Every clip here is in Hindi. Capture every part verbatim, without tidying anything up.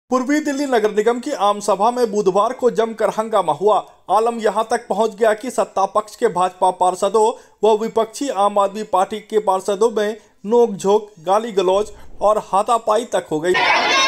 पूर्वी दिल्ली नगर निगम की आम सभा में बुधवार को जमकर हंगामा हुआ। आलम यहां तक पहुंच गया कि सत्ता पक्ष के भाजपा पार्षदों व विपक्षी आम आदमी पार्टी के पार्षदों में नोकझोंक, गाली गलौज और हाथापाई तक हो गई।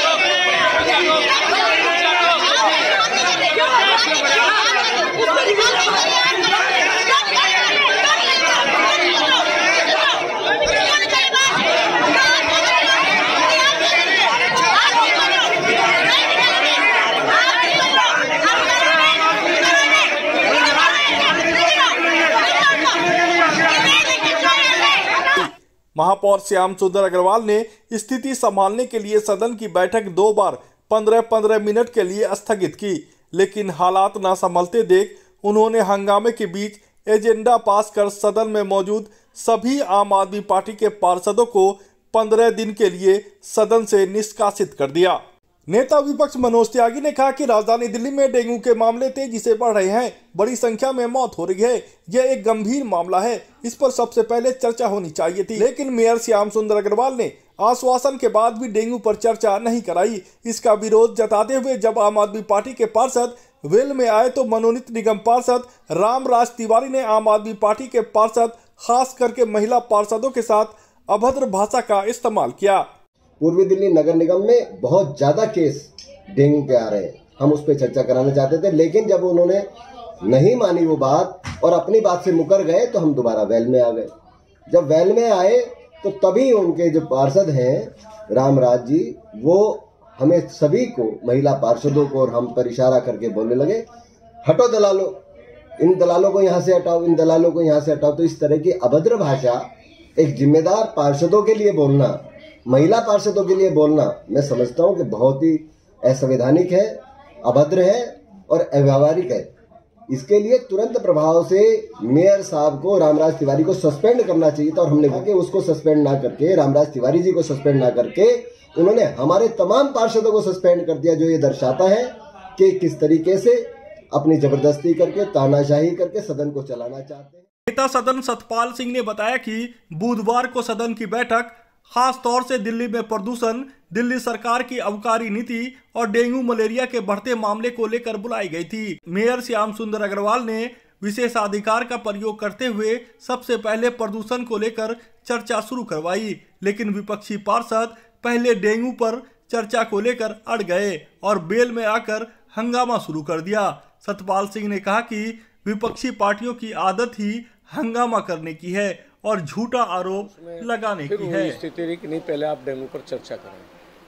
महापौर श्याम सुंदर अग्रवाल ने स्थिति संभालने के लिए सदन की बैठक दो बार पंद्रह पंद्रह मिनट के लिए स्थगित की, लेकिन हालात न संभलते देख उन्होंने हंगामे के बीच एजेंडा पास कर सदन में मौजूद सभी आम आदमी पार्टी के पार्षदों को पंद्रह दिन के लिए सदन से निष्कासित कर दिया। नेता विपक्ष मनोज त्यागी ने कहा कि राजधानी दिल्ली में डेंगू के मामले तेजी से बढ़ रहे हैं, बड़ी संख्या में मौत हो रही है। यह एक गंभीर मामला है, इस पर सबसे पहले चर्चा होनी चाहिए थी, लेकिन मेयर श्याम सुंदर अग्रवाल ने आश्वासन के बाद भी डेंगू पर चर्चा नहीं कराई। इसका विरोध जताते हुए जब आम आदमी पार्टी के पार्षद वेल में आए तो मनोनीत निगम पार्षद रामराज तिवारी ने आम आदमी पार्टी के पार्षद खास करके महिला पार्षदों के साथ अभद्र भाषा का इस्तेमाल किया। पूर्वी दिल्ली नगर निगम में बहुत ज्यादा केस डेंगू के आ रहे हैं, हम उस पर चर्चा कराना चाहते थे, लेकिन जब उन्होंने नहीं मानी वो बात और अपनी बात से मुकर गए तो हम दोबारा वेल में आ गए। जब वेल में आए तो तभी उनके जो पार्षद हैं रामराज जी, वो हमें सभी को, महिला पार्षदों को और हम पर इशारा करके बोलने लगे, हटो दलालों, इन दलालों को यहाँ से हटाओ, इन दलालों को यहाँ से हटाओ। तो इस तरह की अभद्र भाषा एक जिम्मेदार पार्षदों के लिए बोलना, महिला पार्षदों के लिए बोलना, मैं समझता हूं कि बहुत ही असंवैधानिक है, अभद्र है और अव्यावहारिक है। इसके लिए तुरंत प्रभाव से मेयर साहब को, रामराज तिवारी को सस्पेंड करना चाहिए था और हमने कहा कि उसको सस्पेंड ना करके, रामराज तिवारी जी को सस्पेंड ना करके, उन्होंने हमारे तमाम पार्षदों को सस्पेंड कर दिया, जो ये दर्शाता है कि किस तरीके से अपनी जबरदस्ती करके, तानाशाही करके सदन को चलाना चाहते हैं। नेता सदन सतपाल सिंह ने बताया कि बुधवार को सदन की बैठक खास तौर से दिल्ली में प्रदूषण, दिल्ली सरकार की अबकारी नीति और डेंगू मलेरिया के बढ़ते मामले को लेकर बुलाई गई थी। मेयर श्याम सुंदर अग्रवाल ने विशेषाधिकार का प्रयोग करते हुए सबसे पहले प्रदूषण को लेकर चर्चा शुरू करवाई, लेकिन विपक्षी पार्षद पहले डेंगू पर चर्चा को लेकर अड़ गए और बेल में आकर हंगामा शुरू कर दिया। सतपाल सिंह ने कहा कि विपक्षी पार्टियों की आदत ही हंगामा करने की है और झूठा आरोप लगाने की है। स्थिति रही कि नहीं, पहले आप डेंगू पर चर्चा करें।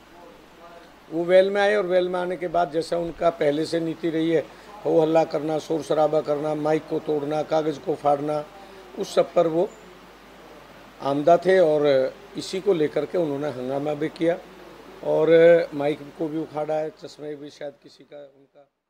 वो वेल में आए और वेल में आने के बाद जैसा उनका पहले से नीति रही है, हो हल्ला करना, शोर शराबा करना, माइक को तोड़ना, कागज को फाड़ना, उस सब पर वो आमदा थे और इसी को लेकर के उन्होंने हंगामा भी किया और माइक को भी उखाड़ा है, चश्मे भी शायद किसी का उनका